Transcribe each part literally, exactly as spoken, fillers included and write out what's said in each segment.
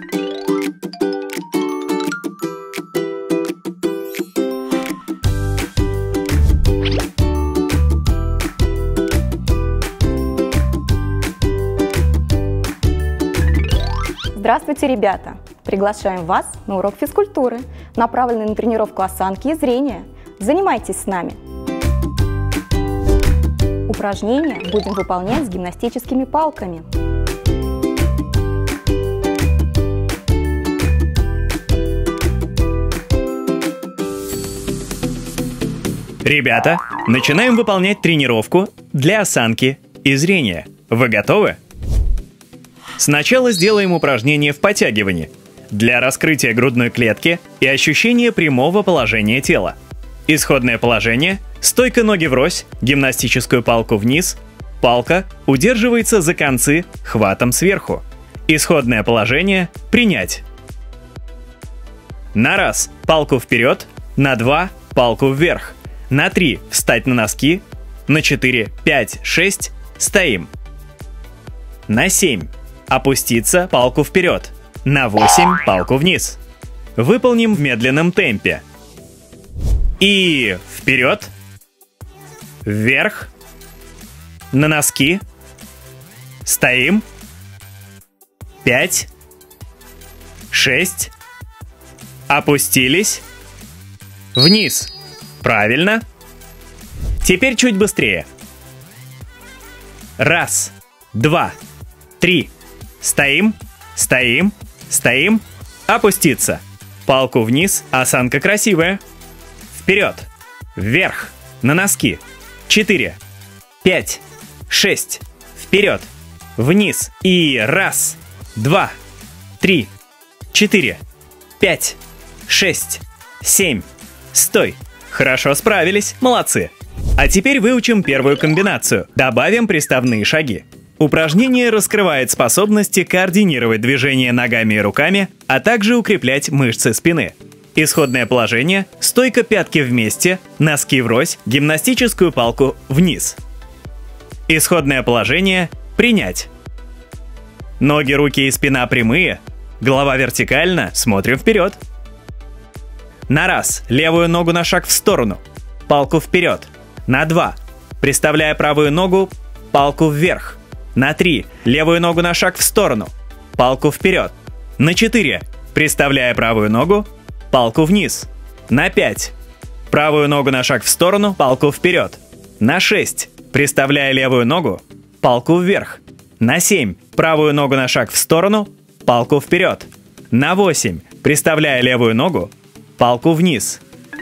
Здравствуйте, ребята! Приглашаем вас на урок физкультуры, направленный на тренировку осанки и зрения. Занимайтесь с нами! Упражнения будем выполнять с гимнастическими палками. Ребята, начинаем выполнять тренировку для осанки и зрения. Вы готовы? Сначала сделаем упражнение в подтягивании для раскрытия грудной клетки и ощущения прямого положения тела. Исходное положение – стойка ноги врозь, гимнастическую палку вниз, палка удерживается за концы хватом сверху. Исходное положение – принять. На раз – палку вперед, на два – палку вверх, на три – встать на носки, на четыре, пять, шесть – стоим, на семь – опуститься, палку вперед, на восемь – палку вниз. Выполним в медленном темпе. И вперед, вверх, на носки, стоим, пять, шесть, опустились, вниз. Правильно. Теперь чуть быстрее. Раз, два, три. Стоим, стоим, стоим, опуститься. Палку вниз, осанка красивая. Вперед, вверх, на носки. четыре, пять, шесть, вперед, вниз. И раз, два, три, четыре, пять, шесть, семь. Стой. Хорошо справились, молодцы. А теперь выучим первую комбинацию. Добавим приставные шаги. Упражнение раскрывает способности координировать движения ногами и руками, а также укреплять мышцы спины. Исходное положение – стойка пятки вместе, носки врозь, гимнастическую палку вниз. Исходное положение – принять. Ноги, руки и спина прямые, голова вертикально, смотрим вперед. На раз – левую ногу на шаг в сторону, палку вперед. На два – приставляя правую ногу, палку вверх. На три – левую ногу на шаг в сторону, палку вперед. На четыре – приставляя правую ногу, палку вниз. На пять – правую ногу на шаг в сторону, палку вперед. На шесть – приставляя левую ногу, палку вверх. На семь – правую ногу на шаг в сторону, палку вперед. На восемь – приставляя левую ногу, палку вниз.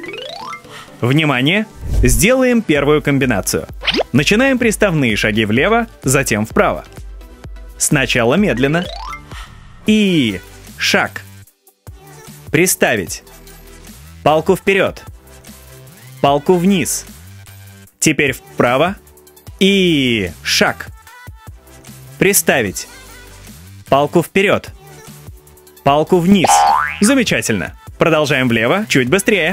Внимание! Сделаем первую комбинацию. Начинаем приставные шаги влево, затем вправо. Сначала медленно. И шаг. Приставить. Палку вперед. Палку вниз. Теперь вправо. И шаг. Приставить. Палку вперед. Палку вниз. Замечательно. Продолжаем влево, чуть быстрее.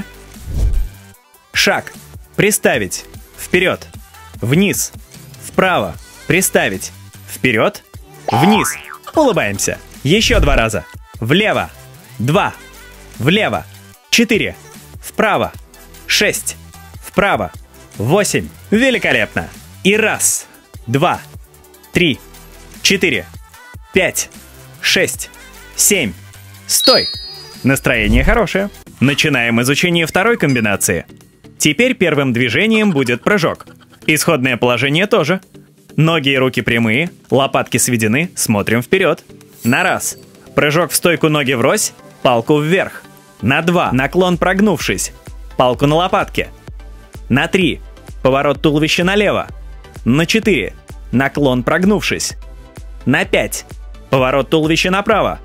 Шаг. Приставить. Вперед. Вниз. Вправо. Приставить. Вперед. Вниз. Улыбаемся. Еще два раза. Влево. Два. Влево. Четыре. Вправо. Шесть. Вправо. Восемь. Великолепно. И раз. Два. Три. Четыре. Пять. Шесть. Семь. Стой. Настроение хорошее. Начинаем изучение второй комбинации. Теперь первым движением будет прыжок. Исходное положение тоже. Ноги и руки прямые, лопатки сведены, смотрим вперед. На раз. Прыжок в стойку ноги врозь, палку вверх. На два. Наклон прогнувшись, палку на лопатке. На три. Поворот туловища налево. На четыре. Наклон прогнувшись. На пять. Поворот туловища направо.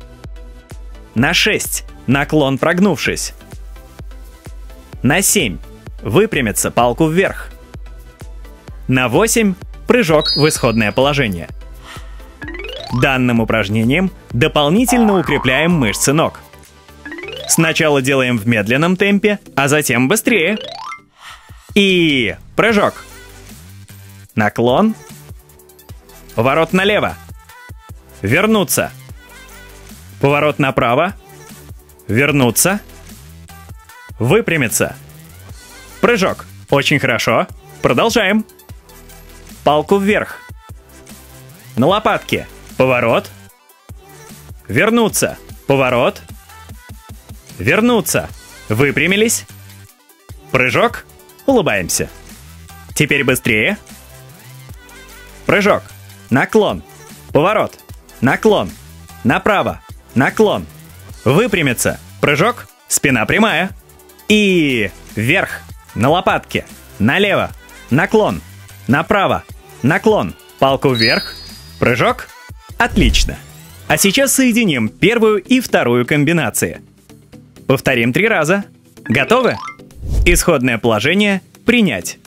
На шесть. Наклон прогнувшись. На семь. Выпрямиться, палку вверх. На восемь. Прыжок в исходное положение. Данным упражнением дополнительно укрепляем мышцы ног. Сначала делаем в медленном темпе, а затем быстрее. И прыжок. Наклон. Поворот налево. Вернуться. Поворот направо. Вернуться. Выпрямиться. Прыжок. Очень хорошо. Продолжаем. Палку вверх. На лопатки. Поворот. Вернуться. Поворот. Вернуться. Выпрямились. Прыжок. Улыбаемся. Теперь быстрее. Прыжок. Наклон. Поворот. Наклон. Направо. Наклон. Выпрямиться. Прыжок. Спина прямая. И вверх. На лопатки. Налево. Наклон. Направо. Наклон. Палку вверх. Прыжок. Отлично. А сейчас соединим первую и вторую комбинации. Повторим три раза. Готовы? Исходное положение принять.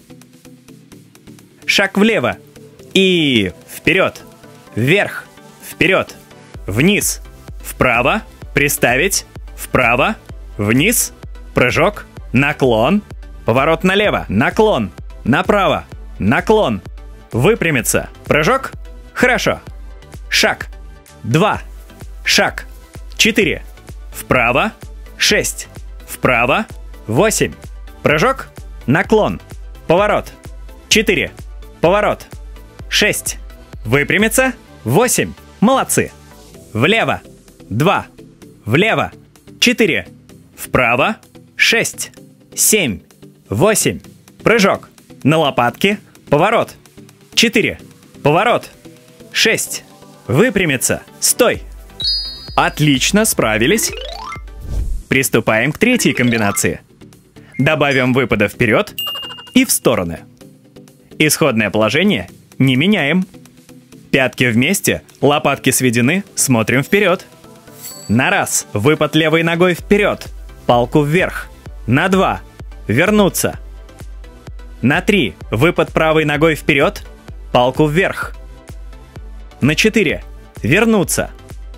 Шаг влево. И вперед. Вверх. Вперед. Вниз. Вправо. Приставить. Вправо. Вниз. Прыжок. Наклон. Поворот налево. Наклон. Направо. Наклон. Выпрямиться. Прыжок. Хорошо. Шаг. Два. Шаг. Четыре. Вправо. Шесть. Вправо. Восемь. Прыжок. Наклон. Поворот. Четыре. Поворот. Шесть. Выпрямиться. Восемь. Молодцы. Влево. Два. Влево. Четыре. Вправо. Шесть. Семь. Восемь. Прыжок. На лопатки. Поворот. Четыре. Поворот. Шесть. Выпрямиться. Стой. Отлично, справились. Приступаем к третьей комбинации. Добавим выпады вперед и в стороны. Исходное положение не меняем. Пятки вместе, лопатки сведены, смотрим вперед. На раз. Выпад левой ногой вперед. Палку вверх. На два. Вернуться. На три. Выпад правой ногой вперед. Палку вверх. На четыре. Вернуться.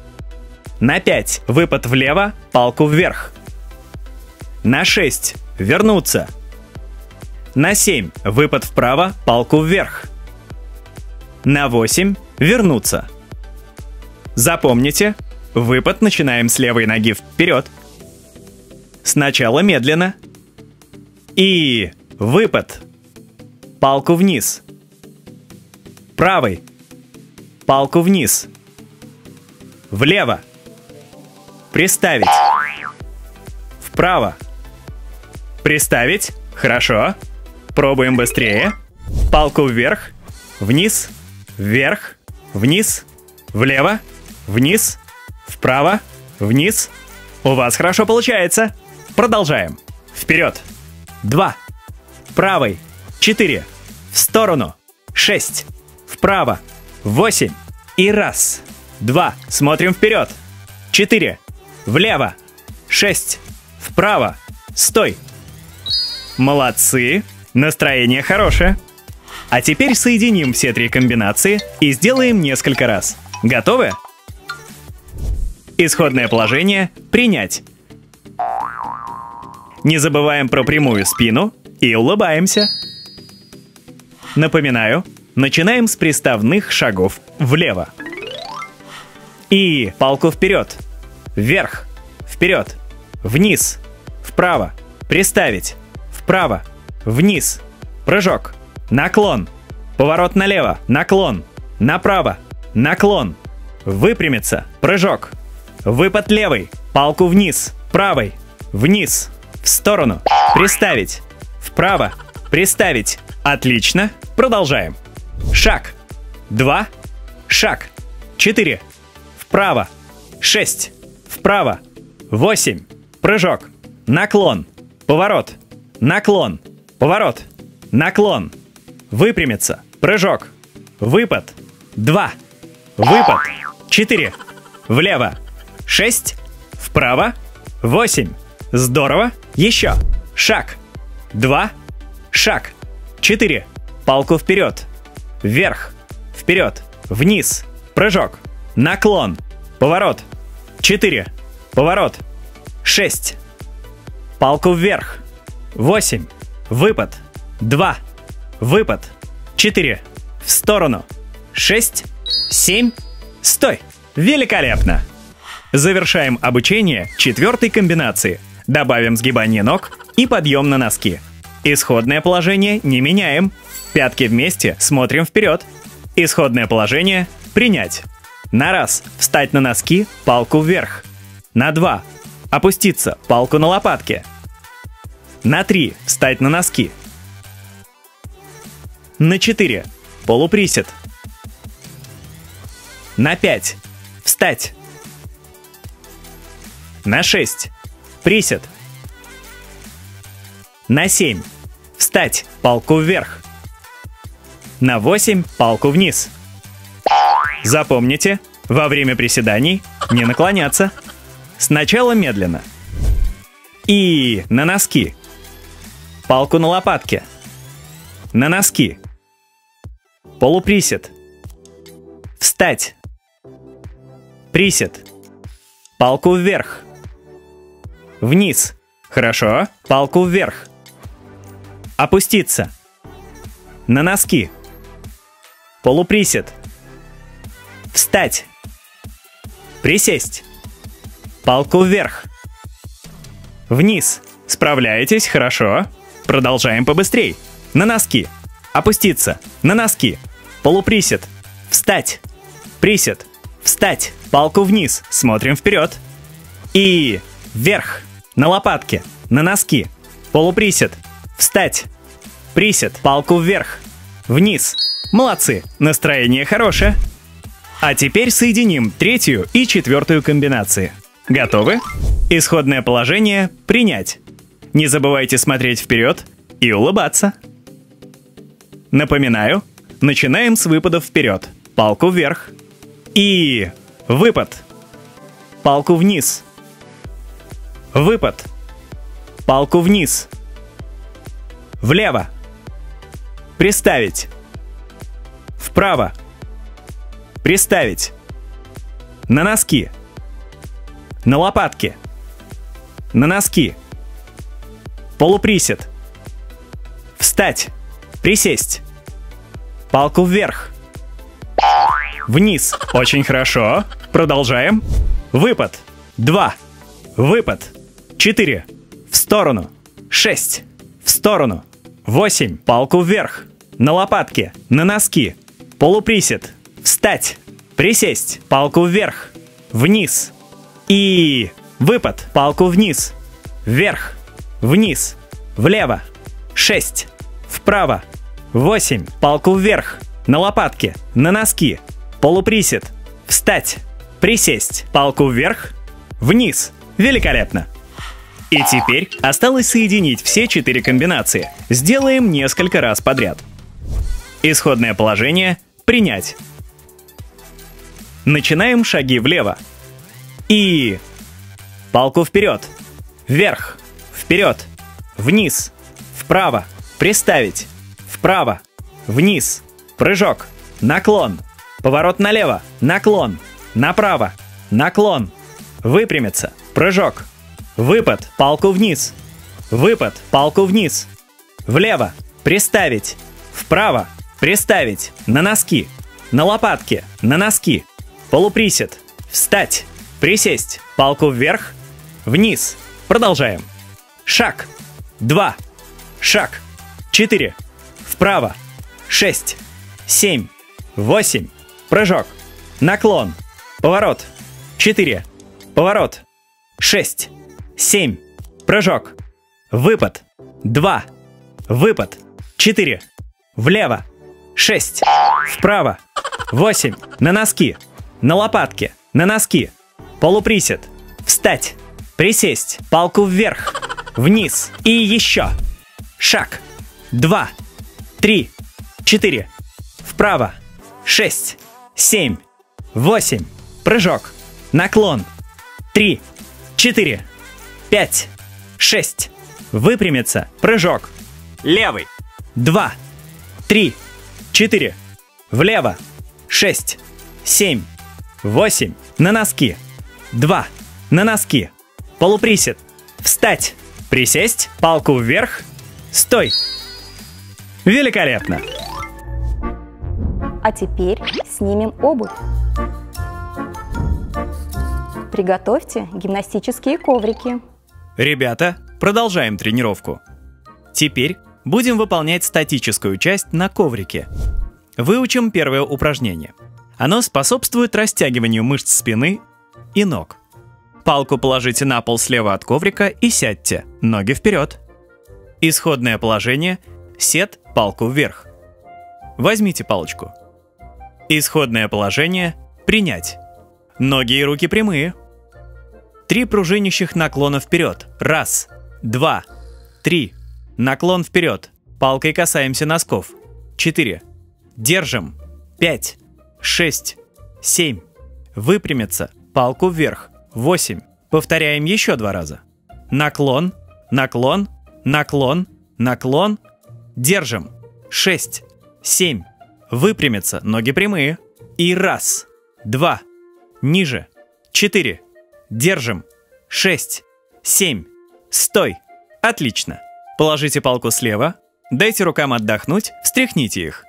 На пять. Выпад влево. Палку вверх. На шесть. Вернуться. На семь. Выпад вправо. Палку вверх. На восемь. Вернуться. Запомните, выпад начинаем с левой ноги вперед. Сначала медленно. И выпад. Палку вниз. Правый. Палку вниз. Влево. Приставить. Вправо. Приставить. Хорошо. Пробуем быстрее. Палку вверх. Вниз. Вверх. Вниз. Влево. Вниз. Вправо. Вниз. У вас хорошо получается. Продолжаем. Вперед. Два. Правый. Четыре. В сторону. Шесть. Вправо. Восемь. И раз. Два. Смотрим вперед. Четыре. Влево. Шесть. Вправо. Стой. Молодцы. Настроение хорошее. А теперь соединим все три комбинации и сделаем несколько раз. Готовы? Исходное положение принять. Не забываем про прямую спину и улыбаемся. Напоминаю, начинаем с приставных шагов влево. И палку вперед. Вверх. Вперед. Вниз. Вправо. Приставить. Вправо. Вниз. Прыжок. Наклон. Поворот налево. Наклон. Направо. Наклон. Выпрямиться. Прыжок. Выпад левый. Палку вниз. Правой. Вниз. В сторону. Приставить. Вправо. Приставить. Отлично. Продолжаем. Шаг. Два. Шаг. Четыре. Вправо. Шесть. Вправо. Восемь. Прыжок. Наклон. Поворот. Наклон. Поворот. Наклон. Выпрямиться. Прыжок. Выпад. Два. Выпад. Четыре. Влево. Шесть. Вправо. Восемь. Здорово. Еще. Шаг. Два. Шаг. Четыре. Палку вперед. Вверх. Вперед. Вниз. Прыжок. Наклон. Поворот. Четыре. Поворот. Шесть. Палку вверх. Восемь. Выпад. Два. Выпад. Четыре. В сторону. Шесть. Семь. Стой. Великолепно. Завершаем обучение четвертой комбинации. Добавим сгибание ног и подъем на носки. Исходное положение не меняем. Пятки вместе, смотрим вперед. Исходное положение – принять. На раз – встать на носки, палку вверх. На два – опуститься, палку на лопатке. На три – встать на носки. На четыре – полуприсед. На пять – встать. На шесть – присед. На семь – встать, палку вверх. На восемь – палку вниз. Запомните, во время приседаний не наклоняться. Сначала медленно. И на носки. Палку на лопатке. На носки. Полуприсед. Встать. Присед. Палку вверх. Вниз. Хорошо. Палку вверх. Опуститься. На носки. Полуприсед. Встать. Присесть. Палку вверх. Вниз. Справляетесь, хорошо. Продолжаем побыстрей. На носки. Опуститься. На носки. Полуприсед. Встать. Присед. Встать. Палку вниз. Смотрим вперед. И вверх. На лопатке. На носки. Полуприсед. Встать. Присед. Палку вверх. Вниз. Молодцы. Настроение хорошее. А теперь соединим третью и четвертую комбинации. Готовы? Исходное положение – принять. Не забывайте смотреть вперед и улыбаться. Напоминаю, начинаем с выпадов вперед. Палку вверх. И выпад. Палку вниз. Выпад. Палку вниз. Влево. Приставить. Вправо. Приставить. На носки. На лопатки. На носки. Полуприсед. Встать. Присесть. Палку вверх. Вниз. Очень хорошо. Продолжаем. Выпад. Два. Выпад. Четыре. В сторону. Шесть. В сторону. Восемь. Палку вверх. На лопатки. На носки. Полуприсед. Встать. Присесть. Палку вверх. Вниз. И выпад. Палку вниз. Вверх. Вниз. Влево. Шесть. Вправо. Восемь. Палку вверх. На лопатки. На носки. Полуприсед. Встать. Присесть. Палку вверх. Вниз. Великолепно. И теперь осталось соединить все четыре комбинации. Сделаем несколько раз подряд. Исходное положение – принять. Начинаем шаги влево. И палку вперед. Вверх. Вперед. Вниз. Вправо. Приставить. Вправо. Вниз. Прыжок. Наклон. Поворот налево. Наклон. Направо. Наклон. Выпрямиться. Прыжок. Выпад. Палку вниз. Выпад. Палку вниз. Влево. Приставить. Вправо. Приставить. На носки. На лопатки. На носки. Полуприсед. Встать. Присесть. Палку вверх. Вниз. Продолжаем. Шаг. Два. Шаг. Четыре. Вправо. Шесть. Семь. Восемь. Прыжок. Наклон. Поворот. Четыре. Поворот. Шесть. Семь. Прыжок. Выпад. Два. Выпад. Четыре. Влево. Шесть. Вправо. Восемь. На носки. На лопатки. На носки. Полуприсед. Встать. Присесть. Палку вверх. Вниз. И еще. Шаг. Два. Три. Четыре. Вправо. Шесть. Семь. Восемь. Прыжок. Наклон. Три. Четыре. Пять. Шесть. Выпрямиться. Прыжок. Левый. Два. Три. Четыре. Влево. Шесть. Семь. Восемь. На носки. Два. На носки. Полуприсед. Встать. Присесть. Палку вверх. Стой. Великолепно. А теперь снимем обувь. Приготовьте гимнастические коврики. Ребята, продолжаем тренировку. Теперь будем выполнять статическую часть на коврике. Выучим первое упражнение. Оно способствует растягиванию мышц спины и ног. Палку положите на пол слева от коврика и сядьте, ноги вперед. Исходное положение – сет, палку вверх. Возьмите палочку. Исходное положение – принять. Ноги и руки прямые. Три пружинящих наклона вперед. Раз, два, три. Наклон вперед. Палкой касаемся носков. Четыре. Держим. Пять, шесть, семь. Выпрямиться. Палку вверх. Восемь. Повторяем еще два раза. Наклон, наклон, наклон, наклон. Держим. Шесть, семь. Выпрямиться. Ноги прямые. И раз, два. Ниже. Четыре. Держим. Шесть, семь. Стой. Отлично. Положите палку слева. Дайте рукам отдохнуть. Встряхните их.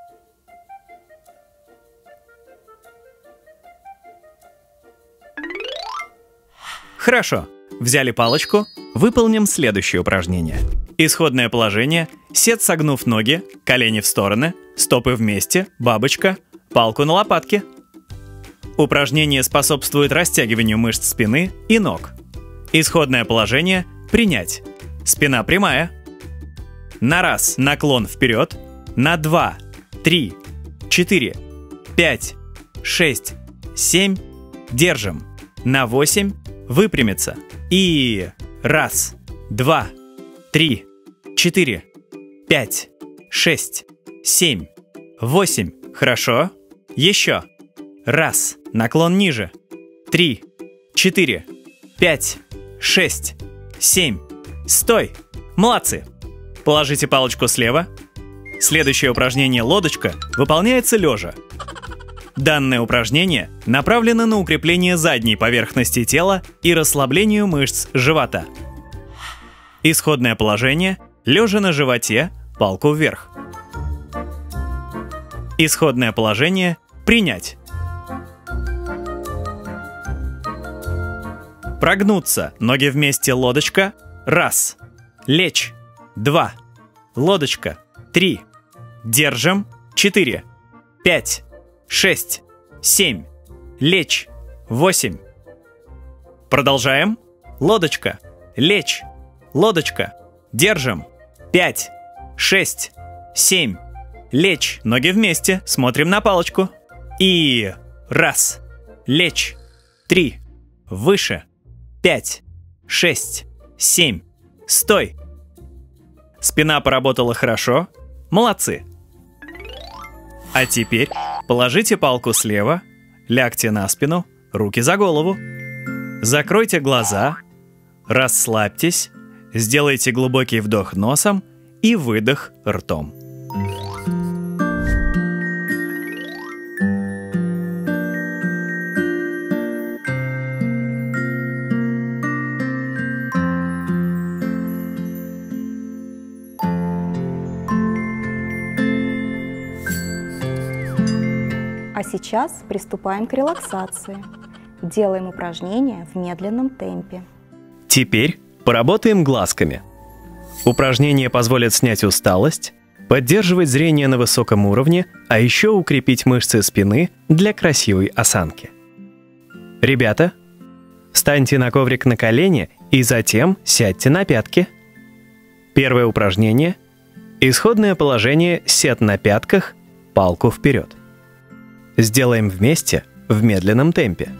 Хорошо. Взяли палочку. Выполним следующее упражнение. Исходное положение. Сет, согнув ноги, колени в стороны, стопы вместе, бабочка, палку на лопатки. Упражнение способствует растягиванию мышц спины и ног. Исходное положение – принять. Спина прямая. На раз наклон вперед. На два, три, четыре, пять, шесть, семь. Держим. На восемь. Выпрямиться. И раз, два, три, четыре, пять, шесть, семь, восемь. Хорошо. Еще. Раз. Наклон ниже. Три, четыре, пять, шесть, семь. Стой. Молодцы. Положите палочку слева. Следующее упражнение лодочка выполняется лежа. Данное упражнение направлено на укрепление задней поверхности тела и расслаблению мышц живота. Исходное положение – лежа на животе, палку вверх. Исходное положение – принять. Прогнуться, ноги вместе, лодочка. Раз. Лечь. Два. Лодочка. Три. Держим. Четыре. Пять. Шесть. Семь. Лечь. Восемь. Продолжаем. Лодочка. Лечь. Лодочка. Держим. Пять. Шесть. Семь. Лечь. Ноги вместе. Смотрим на палочку. И раз. Лечь. Три. Выше. Пять. Шесть. Семь. Стой. Спина поработала хорошо. Молодцы. А теперь положите палку слева, лягте на спину, руки за голову. Закройте глаза, расслабьтесь, сделайте глубокий вдох носом и выдох ртом. А сейчас приступаем к релаксации. Делаем упражнения в медленном темпе. Теперь поработаем глазками. Упражнения позволят снять усталость, поддерживать зрение на высоком уровне, а еще укрепить мышцы спины для красивой осанки. Ребята, встаньте на коврик на колени и затем сядьте на пятки. Первое упражнение. Исходное положение сет на пятках, палку вперед. Сделаем вместе в медленном темпе.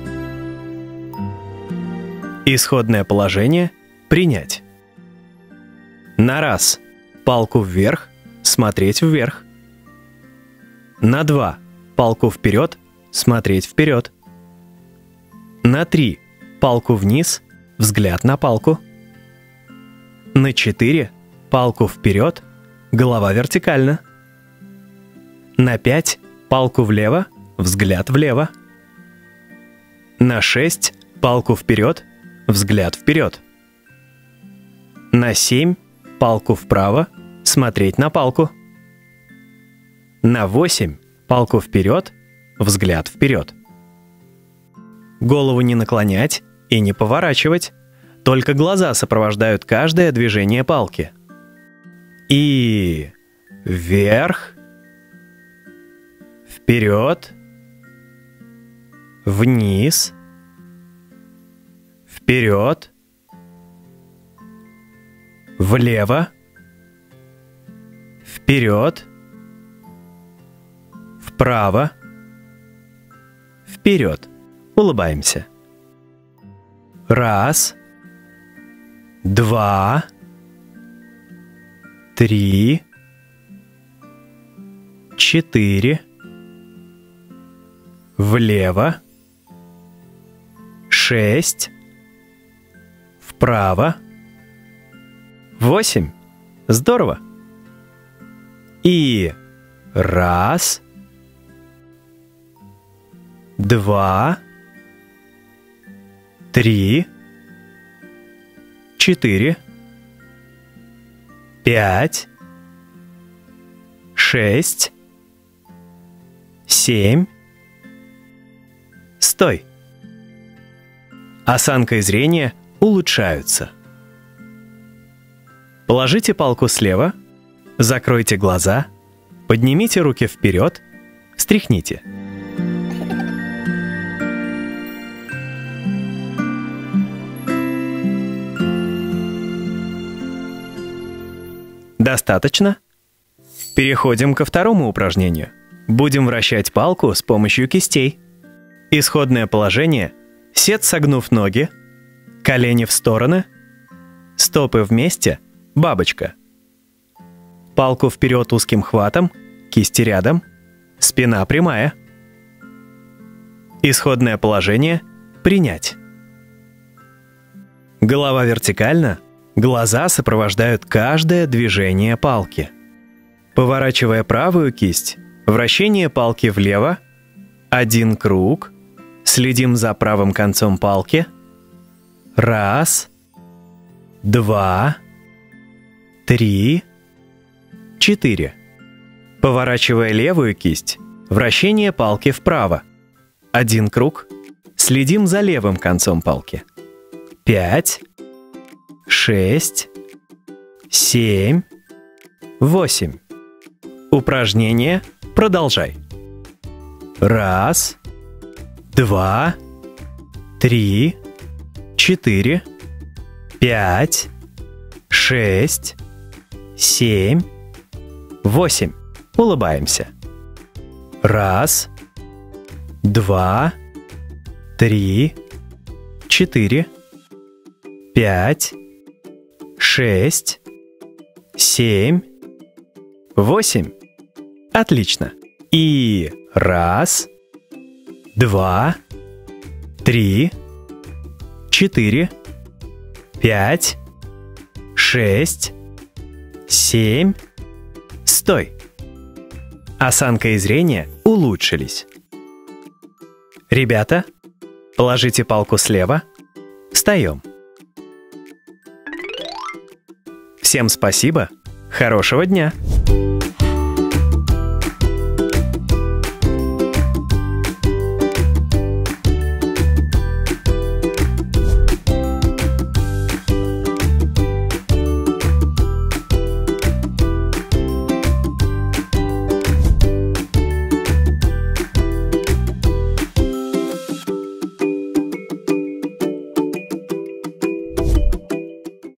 Исходное положение – принять. На раз – палку вверх, смотреть вверх. На два – палку вперед, смотреть вперед. На три – палку вниз, взгляд на палку. На четыре – палку вперед, голова вертикально. На пять – палку влево, взгляд влево. На шесть – палку вперед, взгляд вперед. На семь – палку вправо, смотреть на палку. На восемь – палку вперед, взгляд вперед. Голову не наклонять и не поворачивать. Только глаза сопровождают каждое движение палки. И вверх, вперед, вниз, вперед, влево, вперед, вправо, вперед. Улыбаемся. Раз, два, три, четыре, влево, шесть, вправо, восемь. Здорово. И раз, два, три, четыре, пять, шесть, семь. Стой. Осанка и зрение улучшаются. Положите палку слева, закройте глаза, поднимите руки вперед, встряхните. Достаточно? Переходим ко второму упражнению. Будем вращать палку с помощью кистей. Исходное положение – сед, согнув ноги, колени в стороны, стопы вместе, бабочка. Палку вперед узким хватом, кисти рядом, спина прямая. Исходное положение – принять. Голова вертикально, глаза сопровождают каждое движение палки. Поворачивая правую кисть, вращение палки влево, один круг, следим за правым концом палки. Раз, два, три, четыре. Поворачивая левую кисть, вращение палки вправо. Один круг, следим за левым концом палки. Пять, шесть, семь, восемь. Упражнение продолжай. Раз, два, три, четыре, пять, шесть, семь, восемь. Улыбаемся. Раз, два, три, четыре, пять, шесть, семь, восемь. Отлично. И раз, два, три, четыре, пять, шесть, семь. Стой. Осанка и зрение улучшились. Ребята, положите палку слева. Встаем. Всем спасибо. Хорошего дня.